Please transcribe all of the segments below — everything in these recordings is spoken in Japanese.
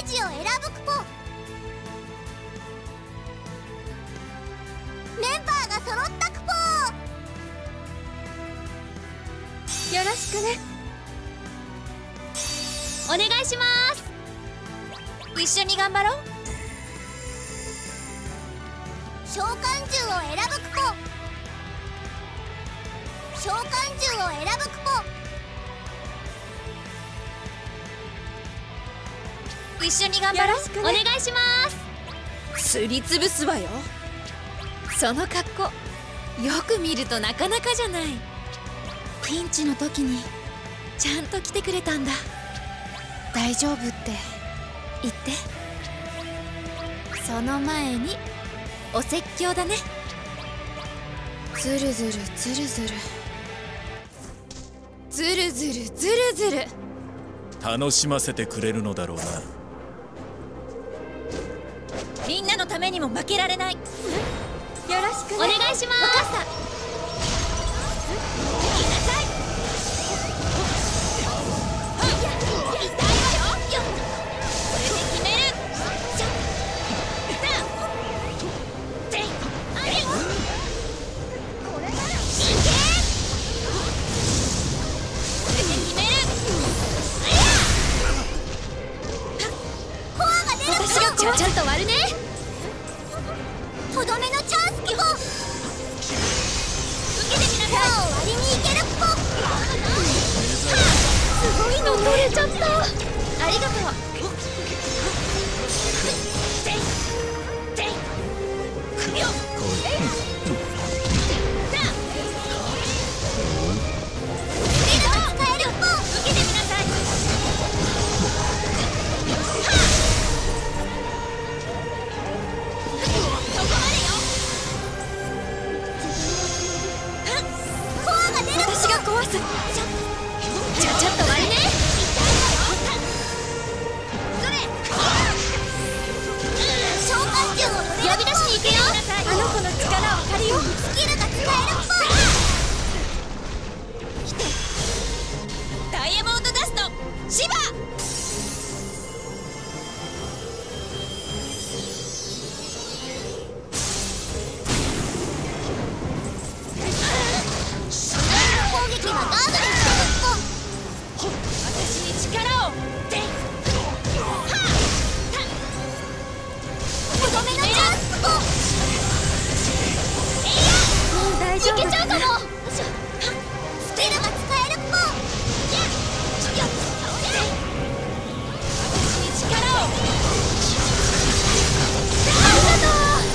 を選ぶクポ。メンバーが揃ったクポ。 よろしくね。お願いします。一緒に頑張ろう。 召喚獣を選ぶクポ。召喚獣を選ぶクポ。 一緒に頑張ろう。お願いします。すりつぶすわよ。その格好よく見るとなかなかじゃない。ピンチの時にちゃんと来てくれたんだ。大丈夫って言って。その前にお説教だね。ずるずるずるずるずるずるずるずる。 楽しませてくれるのだろうな。 みんなのためにも負けられない。よろしくね。お願いします。分かった。行きなさい。痛いわよ。これで決める。これならいけ。これで決める。 コアが出る。 私がちゃんと割るね。 とどめのチャンスキポ。 受けてみなさい。 コアを割りにいけるクポ。 すごいの取れちゃった。ありがとう。私が壊す。ちゃっと割りね。 召喚獣を呼び出しに行けよ。あの子の力を借りよう。 スキルが使えるクポ。 来て。ダイヤモンドダストシバ。 攻撃はガードで私に力を。 とどめのチャンスクポ。 もう大丈夫。いけちゃうかも。 スキルが使えるクポ。 私に力を。 ありがと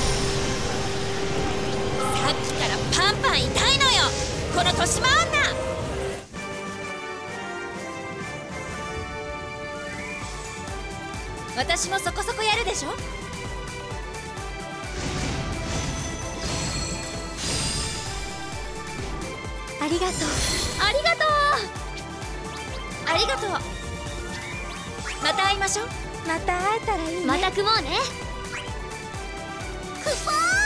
う。 さっきからパンパン痛いのよ、この年増女。私もそこそこやるでしょ。ありがとう。ありがとう。ありがとう。また会いましょう。また会えたらいいね。また組もうね。 クポー。